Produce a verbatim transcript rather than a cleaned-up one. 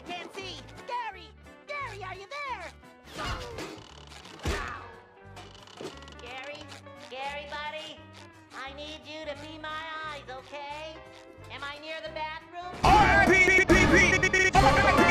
can't see. Gary! Gary, are you there? Gary? Gary, buddy? I need you to be my eyes, okay? Am I near the bathroom? R P P P